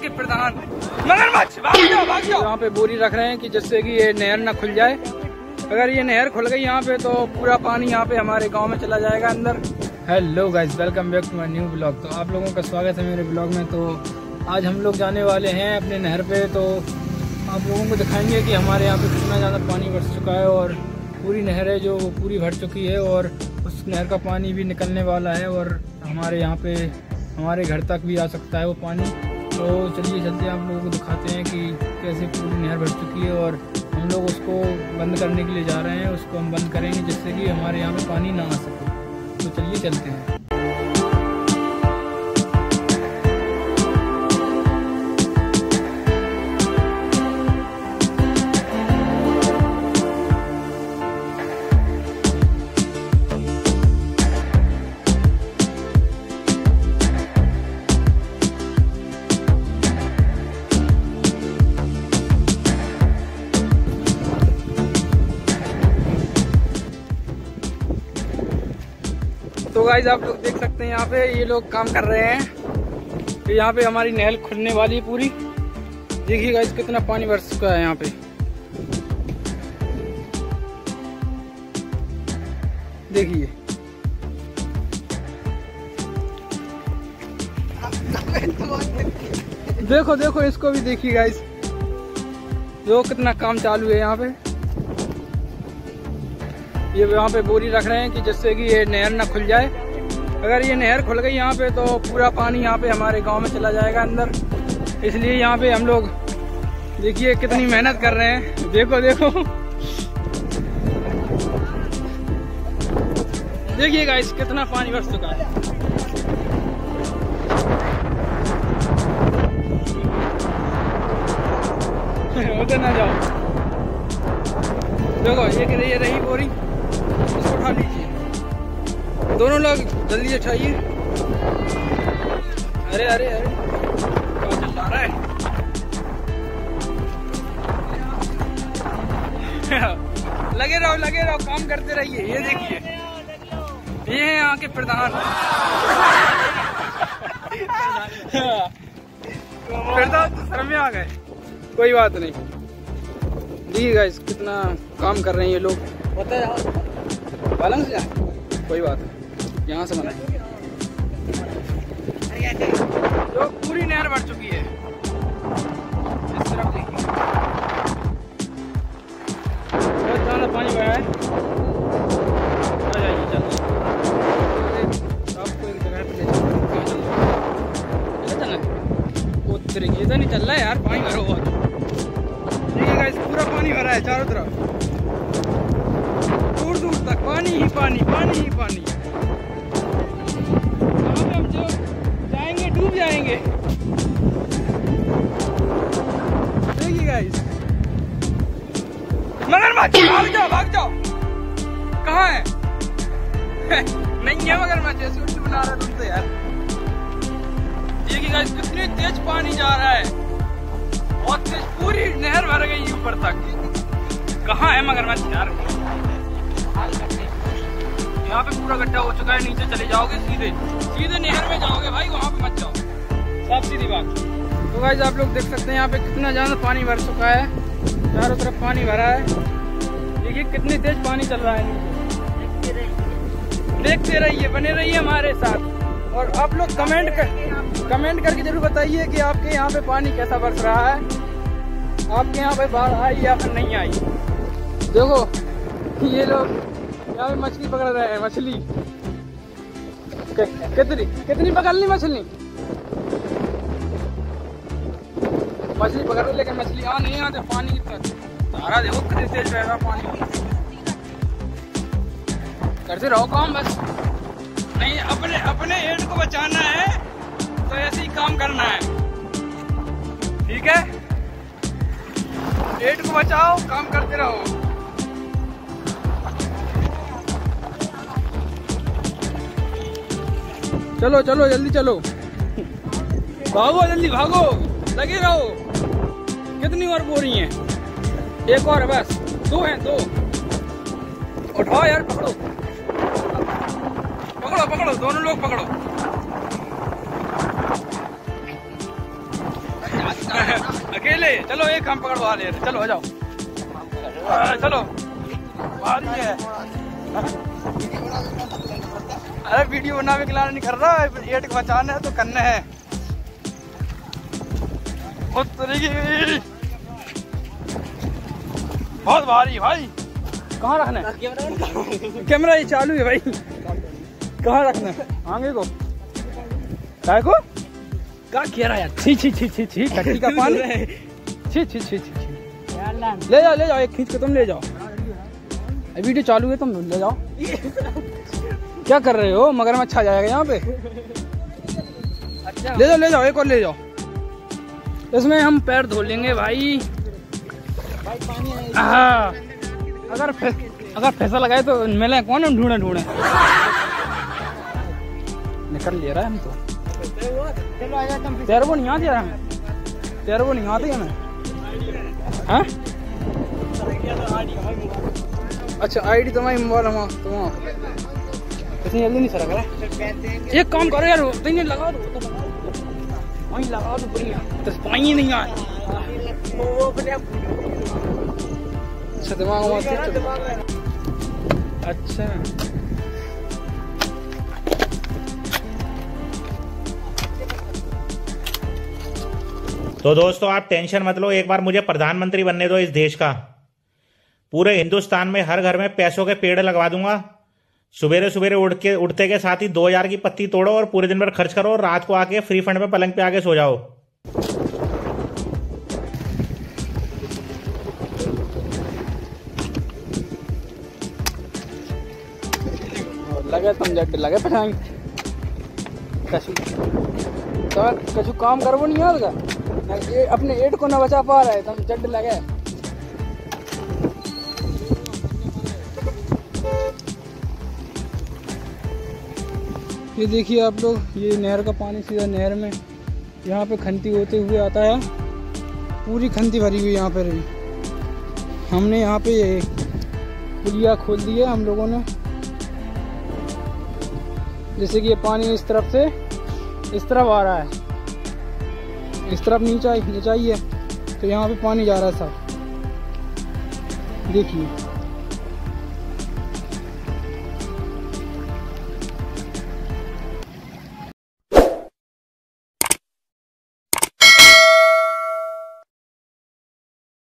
के प्रधान मगरमच्छ भाग जाओ भाग जाओ। यहाँ पे बोरी रख रहे हैं कि जिससे कि ये नहर ना खुल जाए। अगर ये नहर खुल गई यहाँ पे तो पूरा पानी यहाँ पे हमारे गांव में चला जाएगा अंदर। Hello guys, welcome back to my new blog. तो आप लोगों का स्वागत है मेरे ब्लॉग में। तो आज हम लोग जाने वाले हैं अपने नहर पे। तो आप लोगों को दिखाएंगे कि हमारे यहाँ पे कितना ज़्यादा पानी बढ़ चुका है और पूरी नहर है जो वो पूरी भर चुकी है और उस नहर का पानी भी निकलने वाला है और हमारे यहाँ पे हमारे घर तक भी आ सकता है वो पानी। तो चलिए चलते आप लोगों को दिखाते हैं कि कैसे पूरी नहर भर चुकी है और हम लोग उसको बंद करने के लिए जा रहे हैं। उसको हम बंद करेंगे जिससे कि हमारे यहाँ पे पानी ना आ सके। तो चलिए चलते हैं। तो गाइस आप लोग देख सकते हैं यहाँ पे ये लोग काम कर रहे हैं। तो यहाँ पे हमारी नहर खुलने वाली है पूरी। देखिए गाइस कितना पानी भर चुका है यहाँ पे। देखिए देखो देखो इसको भी देखिए गाइस, जो कितना काम चालू है यहाँ पे। ये यहाँ पे बोरी रख रहे हैं कि जिससे कि ये नहर ना खुल जाए। अगर ये नहर खुल गई यहाँ पे तो पूरा पानी यहाँ पे हमारे गांव में चला जाएगा अंदर। इसलिए यहाँ पे हम लोग देखिए कितनी मेहनत कर रहे हैं। देखो देखो देखिए गाइस कितना पानी भर चुका है। उधर ना जाओ। देखो ये रही बोरी, इसको उठा लीजिए। दोनों लोग जल्दी से उठाइए। अरे अरे अरे क्या चल रहा है। लगे रहो काम करते रहिए। ये देखिए ये है यहाँ के प्रधान। प्रधान तो सर में आ गए। कोई बात नहीं। देखिए गाइस कितना काम कर रहे हैं ये लोग। बालंग से जाए कोई बात नहीं, यहाँ से बनाए। जो पूरी नहर भर चुकी है। इस तरफ देखिए बहुत ज्यादा पानी भरा है। आ जाइए चलो आपको एक जगह पे ले चलना है। वो तरीके से नहीं चल रहा है यार, पानी भरा हुआ। देखिए गाइस पूरा पानी भरा है चारों तरफ, दूर दूर तक पानी ही पानी पानी ही पानी। यहाँ पे हम जो जाएंगे डूब जाएंगे। देखिए गाइस मगरमच्छ भाग जाओ। कहाँ है? नहीं है मगरमच्छ, ऐसे उल्टी बना रहा तुम तो यार। देखिए गाइस कितनी तेज पानी जा रहा है, बहुत तेज। पूरी नहर भर गई ऊपर तक। कहाँ है मगरमच्छ यार? यहाँ पे पूरा गड्ढा हो चुका है। नीचे चले जाओगे सीधे नहर में जाओगे भाई, वहाँ पे मत जाओ। साफ सीधी बात। तो गाइस आप लोग देख सकते हैं यहाँ पे कितना ज्यादा पानी भर चुका है। चारों तरफ पानी भरा है। देखिए कितनी तेज पानी चल रहा है। देखते रहिए, बने रहिए हमारे साथ। और आप लोग कमेंट करके जरूर बताइए कि आपके यहाँ पे पानी कैसा बरस रहा है। आपके यहाँ पे बाढ़ आई या फिर नहीं आई। देखो ये लोग यहाँ पे मछली पकड़ रहे हैं। मछली कितनी पकड़नी मछली पकड़ रहे, लेकिन मछली यहाँ नहीं आते। पानी की तरफ सारा देखो कितनी तेज बह रहा पानी। करते रहो काम बस। नहीं अपने हेड को बचाना है तो ऐसे ही काम करना है, ठीक है? हेड को बचाओ, काम करते रहो। चलो चलो जल्दी चलो, भागो जल्दी भागो, लगे रहो। कितनी और बोरी हैं? एक और बस, दो हैं, दो। उठाओ यार, पकड़ो पकड़ो पकड़ो, दोनों लोग पकड़ो। ले, चलो एक हम पकड़वा ले रहे, चलो आ जाओ, चलो भारी है। अरे वीडियो बनाने के लिए नहीं कर रहा, एट को बचाना है तो करना है। बहुत भारी भाई, कहाँ रखना है कैमरा? ये चालू है भाई, कहाँ रखना है? आगे को काय को क्या कह रहा है? छी छी छी छी छी, टट्टी का पानी, छी छी छी छी। ले जाओ एक खींच के तुम ले जाओ, वीडियो चालू है, तुम ले जाओ। क्या कर रहे हो? मगरमच्छ आ जाएगा यहाँ पे। ले जाओ एक और ले जाओ, इसमें हम पैर धो लेंगे भाई। हाँ, अगर पैसा लगाए तो मिले कौन, हम ढूंढे निकल ले रहा है हम तो। तेरे को नहीं आती यार, तेरे को नहीं आती हमें। हाँ अच्छा, आईडी तुम्हारी मोबाइल हम इतनी जल्दी नहीं सरक रहा। एक काम करो यार, नहीं लगा दो, वहीं लगा दो बढ़िया, तो पानी नहीं आए। अच्छा दिमाग अच्छा। तो दोस्तों आप टेंशन मत लो, एक बार मुझे प्रधानमंत्री बनने दो इस देश का। पूरे हिंदुस्तान में हर घर में पैसों के पेड़ लगवा दूंगा। सवेरे सवेरे उठते के साथ ही 2000 की पत्ती तोड़ो और पूरे दिन भर खर्च करो, और रात को आके फ्री फंड में पलंग पे आके सो जाओ। लगे तुम जट लगे पठाएंगे कछु काम करवो नहीं यार का, अपने एट को न बचा पा रहे, तुम जट लगे। ये देखिए आप लोग, ये नहर का पानी सीधा नहर में यहाँ पे खंती होते हुए आता है, पूरी खंती भरी हुई यहाँ पर। हमने यहाँ पे ये पुलिया खोल दी है हम लोगों ने, जैसे कि ये पानी इस तरफ से इस तरफ आ रहा है, इस तरफ नीचे है तो यहाँ पे पानी जा रहा है सब, देखिए।